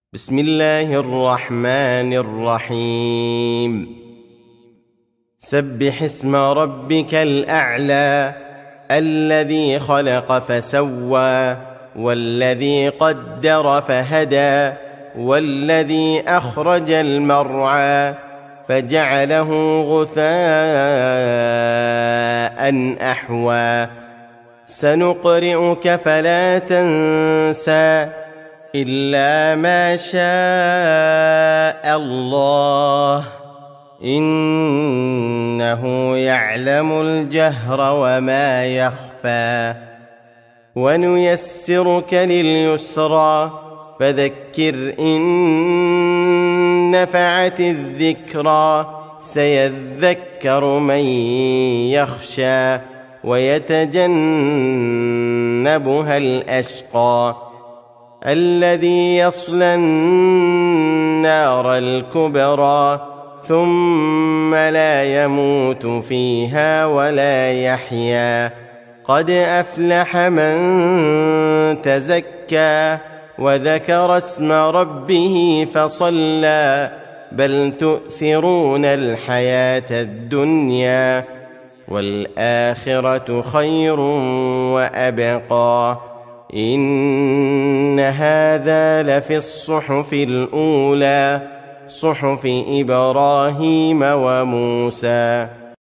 بسم الله الرحمن الرحيم. سبح اسم ربك الأعلى الذي خلق فسوى والذي قدر فهدى والذي أخرج المرعى فجعله غثاء أحوى. سنقرئك فلا تنسى إلا ما شاء الله إنه يعلم الجهر وما يخفى. ونيسرك لليسرى فذكر إن نفعت الذكرى سيذكر من يخشى ويتجنبها الأشقى الذي يصلى النار الكبرى ثم لا يموت فيها ولا يحيا. قد أفلح من تزكى وذكر اسم ربه فصلى بل تؤثرون الحياة الدنيا والآخرة خير وأبقى. إن هذا لفي الصحف الأولى صحف إبراهيم وموسى.